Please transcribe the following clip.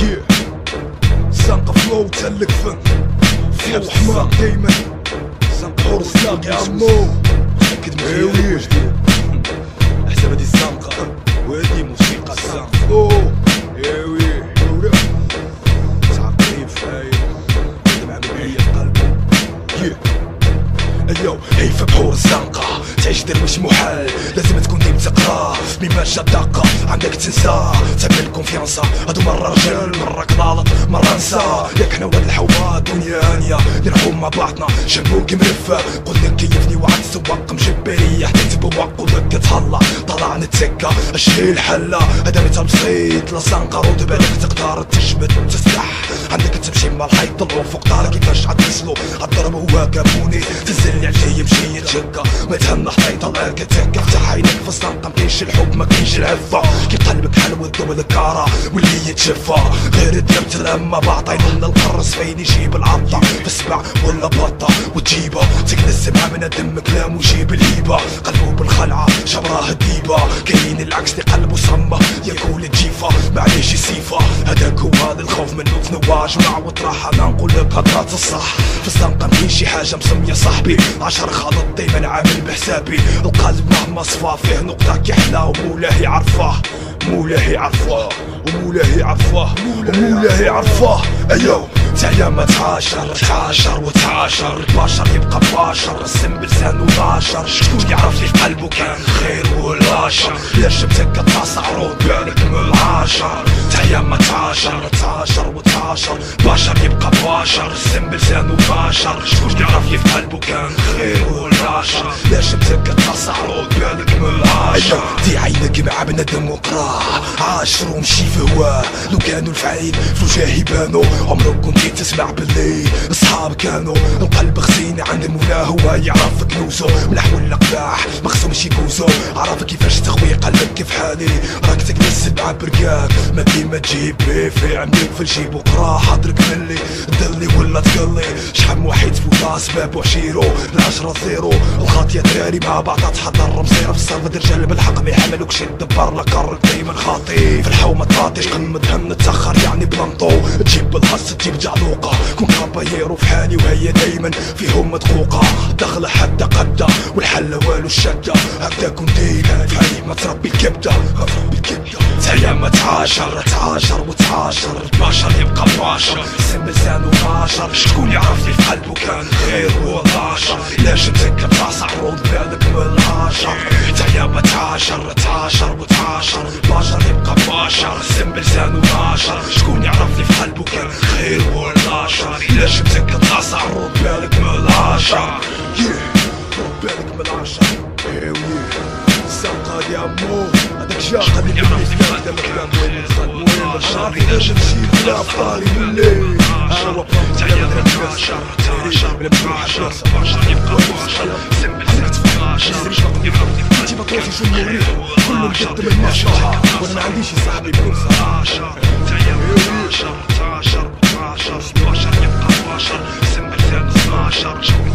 زنقة فلو تسلك فن فلو حمار دايما زنقة حور الساق يا عمو متأكد من خيالك وجديد حسب هادي الزنقة وهادي موسيقى الزنقة فلو ياوي تعقيب فايد خدم عملية قلبه ايو هيف بحور الزنقة تعيش درويش محال لازم تكون ديما تقرا مما جا دقة عندك تنسى تبني الكونفيانسا هادو مرة رجال مرة كنالط مرة نسا ياك حنا وهاد الحومة دنيا هانية نرحوم مع بعضنا شموك مرفة قولك كيفني وعد سواق مجبرية حتى تبوق ولك تهلا طلع نتسكا اشهي الحلة هدا مثال بسيط لا زنقة رود بالك تقدر تجبد تسلح عندك تمشي مع الحيط طلعو فوق دارك كيفاش عتوصلو عالضرب هو كابوني تنزل عليه يمشي يتشكى ما تهنى حيط الارك تكا فتح عينك في الزنقة مكاينش الحب مكاينش العفة كي قلبك حلو الذوب الكارة واللي يتشفى غير الدرب لما بعطينا لنا القرص فين يجيب العطة في السبع ولا بطة وتجيبها تكنس مع بنادم كلام ويجيب الهيبة قلبه بالخلعة شبراه الديبة كاين العكس اللي قلبه صمة ياكل الجيفة معليش يسيفة هداك هو هذا الخوف منه تنواج مع وطراحة انا نقول لك هضرات الصح في الزنقة مكاين شي حاجة مسمية صاحبي 10 خلط دايما عامل بحسابي القلب مهما صفا فيه نقطة كيحلى ومولاه يعرفه مولاه يعرفه ومولاه يعرفه ومولاه يعرفه ايو تعيا ما تعاشر وتعاشر البشر يبقى بشر السم بلسانو ناشر شكون يعرف لي في قلبه كان خير ولا شر لا شبتك قطاس عروض بالك من العاشر تعيا ما تعاشر وتعاشر بشر يبقى بشر السم بلسانو ناشر شكون يعرف لي في قلبه كان خير ولا شر لا شبتك قطاس عروض بالك من العاشر دي عينك مع بنادم وقراه عاشر ومشي في هواه لو كانوا الفعيل في وجهه يبانو عمرك كنت تسمع باللي اصحاب كانوا القلب خزين عند المولى هو يعرف كنوزو ملح ولا قباح مخصومش يجوزو عرف كيفاش تخوي قلبك كيف حالي راك تكنس مع بركاك ما ديما تجيب بيه في عندك في الجيب وقرا حضرك ملي دلي ولا تقلي شحال وحيد فوتا سباب وعشيرو العشرة زيرو الخاطية دراري مع بعض تحضر مصيرة في الصرف رجال بالحق ما يحملوكش الدبار لقرك دايما خاطي في الحومة طاطيش قمت هم نتسخر يعني بلانطو تجيب بالهص تجيب جعلوقة كون كاباييرو في حالي وهي دايما فيهم مدقوقة دخل حتى قدة والحلة والو الشدة هكذا كون دايما في حالي ما تربي الكبدة تعيا ما تعاشر وتعاشر البشر يبقى بشر السم لسانو ناشر شكون يعرف لي في قلبه كان خير ولا شر لا شمسك بتعصع رود بالك من العاشر تعيا ما تعاشر وتعاشر البشر يبقى بشر السم لسانو ناشر شكون يعرف لي في قلبه كان خير ولا شر لا شمسك تقطع رود بالك من العاشر رود بالك من العاشر الزنقة يا عمو هداك جاق اللي بني فيها قدام الكلام وين ندخل وين الشعر إذا نمشي بلا أبطالي ولي هاو تعيا ما تعاشر بلا بروح الراسة بشر يبقى بشر سم بلسانو ناشر انتي بطوطي جمهوري كلهم قدم المصلحة وانا ما عنديش صاحبي بكرسة تعيا ما تعاشر بشر يبقى بشر سم بلسانو ناشر